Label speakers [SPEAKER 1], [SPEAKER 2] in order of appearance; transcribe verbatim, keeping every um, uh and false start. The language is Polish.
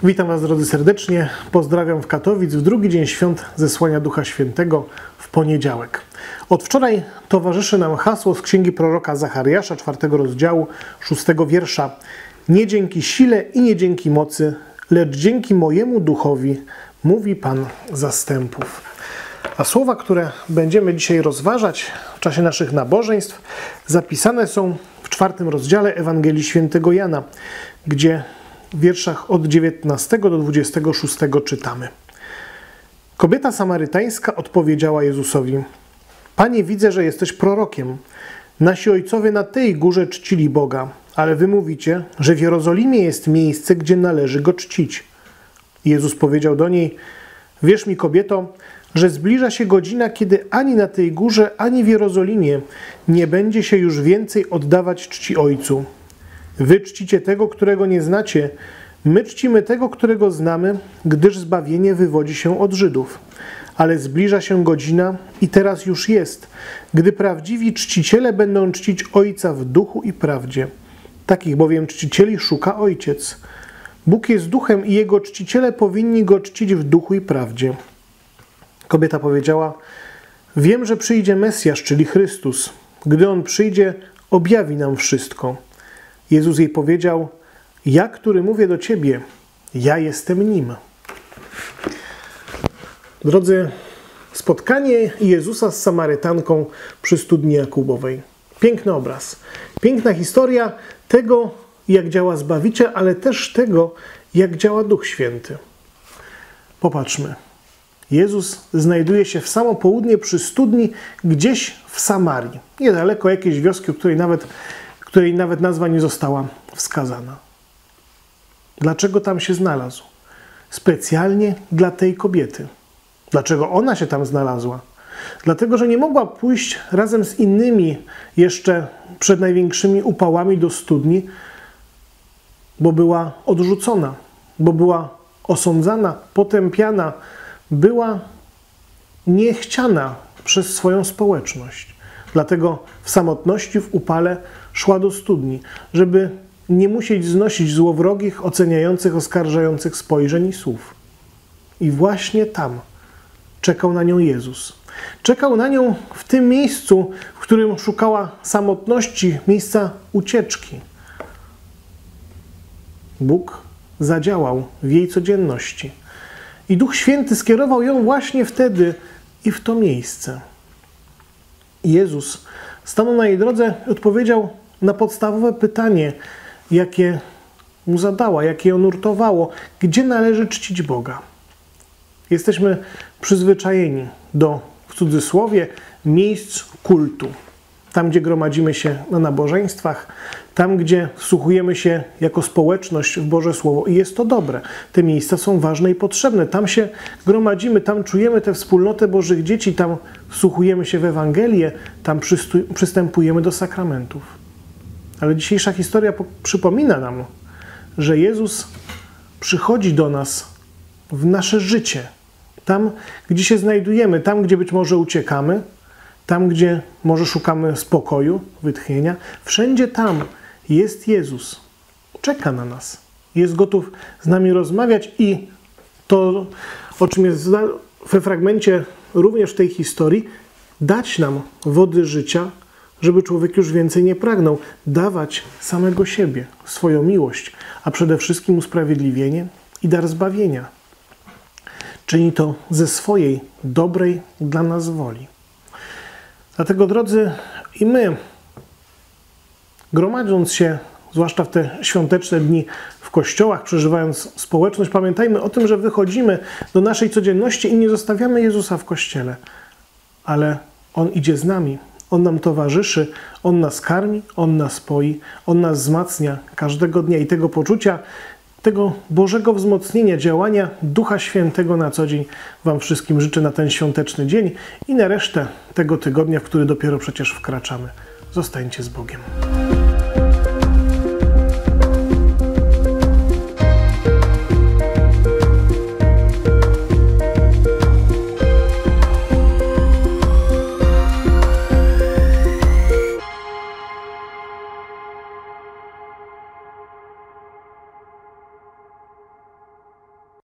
[SPEAKER 1] Witam Was, drodzy, serdecznie. Pozdrawiam w Katowic w drugi dzień świąt Zesłania Ducha Świętego w poniedziałek. Od wczoraj towarzyszy nam hasło z księgi proroka Zachariasza, czwartego rozdziału, szóstego wiersza. Nie dzięki sile i nie dzięki mocy, lecz dzięki mojemu duchowi, mówi Pan zastępów. A słowa, które będziemy dzisiaj rozważać w czasie naszych nabożeństw, zapisane są w czwartym rozdziale Ewangelii Świętego Jana, gdzie w wierszach od dziewiętnastego do dwudziestego szóstego czytamy. Kobieta samarytańska odpowiedziała Jezusowi: Panie, widzę, że jesteś prorokiem. Nasi ojcowie na tej górze czcili Boga, ale wy mówicie, że w Jerozolimie jest miejsce, gdzie należy Go czcić. Jezus powiedział do niej: Wierz mi, kobieto, że zbliża się godzina, kiedy ani na tej górze, ani w Jerozolimie nie będzie się już więcej oddawać czci Ojcu. Wy czcicie tego, którego nie znacie, my czcimy tego, którego znamy, gdyż zbawienie wywodzi się od Żydów. Ale zbliża się godzina i teraz już jest, gdy prawdziwi czciciele będą czcić Ojca w duchu i prawdzie. Takich bowiem czcicieli szuka Ojciec. Bóg jest duchem i Jego czciciele powinni Go czcić w duchu i prawdzie. Kobieta powiedziała: Wiem, że przyjdzie Mesjasz, czyli Chrystus. Gdy On przyjdzie, objawi nam wszystko. Jezus jej powiedział: Ja, który mówię do ciebie, ja jestem Nim. Drodzy, spotkanie Jezusa z Samarytanką przy studni Jakubowej. Piękny obraz. Piękna historia tego, jak działa Zbawiciel, ale też tego, jak działa Duch Święty. Popatrzmy. Jezus znajduje się w samo południe przy studni, gdzieś w Samarii. Niedaleko jakiejś wioski, o której nawet której nawet nazwa nie została wskazana. Dlaczego tam się znalazł? Specjalnie dla tej kobiety. Dlaczego ona się tam znalazła? Dlatego, że nie mogła pójść razem z innymi jeszcze przed największymi upałami do studni, bo była odrzucona, bo była osądzana, potępiana, była niechciana przez swoją społeczność. Dlatego w samotności, w upale szła do studni, żeby nie musieć znosić złowrogich, oceniających, oskarżających spojrzeń i słów. I właśnie tam czekał na nią Jezus. Czekał na nią w tym miejscu, w którym szukała samotności, miejsca ucieczki. Bóg zadziałał w jej codzienności. I Duch Święty skierował ją właśnie wtedy i w to miejsce. Jezus stanął na jej drodze i odpowiedział na podstawowe pytanie, jakie mu zadała, jakie ją nurtowało. Gdzie należy czcić Boga? Jesteśmy przyzwyczajeni do, w cudzysłowie, miejsc kultu. Tam, gdzie gromadzimy się na nabożeństwach, tam, gdzie wsłuchujemy się jako społeczność w Boże Słowo. I jest to dobre. Te miejsca są ważne i potrzebne. Tam się gromadzimy, tam czujemy tę wspólnotę Bożych dzieci, tam wsłuchujemy się w Ewangelię, tam przystępujemy do sakramentów. Ale dzisiejsza historia przypomina nam, że Jezus przychodzi do nas w nasze życie. Tam, gdzie się znajdujemy, tam, gdzie być może uciekamy, tam, gdzie może szukamy spokoju, wytchnienia, wszędzie tam jest Jezus. Czeka na nas. Jest gotów z nami rozmawiać i to, o czym jest we fragmencie również w tej historii, dać nam wody życia, żeby człowiek już więcej nie pragnął. Dawać samego siebie, swoją miłość, a przede wszystkim usprawiedliwienie i dar zbawienia. Czyni to ze swojej dobrej dla nas woli. Dlatego, drodzy, i my, gromadząc się, zwłaszcza w te świąteczne dni w kościołach, przeżywając społeczność, pamiętajmy o tym, że wychodzimy do naszej codzienności i nie zostawiamy Jezusa w kościele, ale On idzie z nami, On nam towarzyszy, On nas karmi, On nas poi, On nas wzmacnia każdego dnia i tego poczucia, tego Bożego wzmocnienia, działania Ducha Świętego na co dzień Wam wszystkim życzę na ten świąteczny dzień i na resztę tego tygodnia, w który dopiero przecież wkraczamy. Zostańcie z Bogiem.